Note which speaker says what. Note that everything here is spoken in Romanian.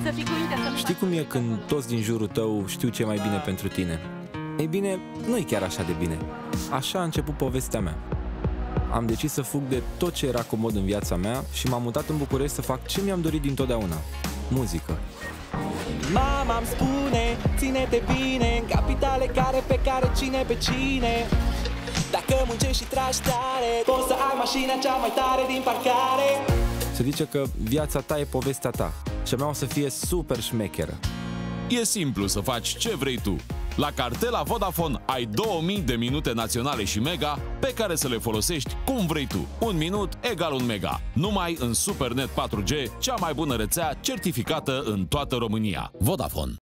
Speaker 1: Să fii cu minte, să nu
Speaker 2: Știi cum e când toți din jurul tău știu ce e mai bine pentru tine? Ei bine, nu e chiar așa de bine. Așa a început povestea mea. Am decis să fug de tot ce era comod în viața mea și m-am mutat în București să fac ce mi-am dorit dintotdeauna. Muzică.
Speaker 3: Mama îmi spune, ține-te bine în capitale pe care cine pe cine. Dacă muncești și tragi tare, poți să ai mașina cea mai tare din parcare.
Speaker 2: Se zice că viața ta e povestea ta și a mea o să fie super șmecheră.
Speaker 4: E simplu să faci ce vrei tu. La cartela Vodafone ai 2000 de minute naționale și mega pe care să le folosești cum vrei tu. 1 minut egal 1 mega. Numai în Supernet 4G, cea mai bună rețea certificată în toată România. Vodafone.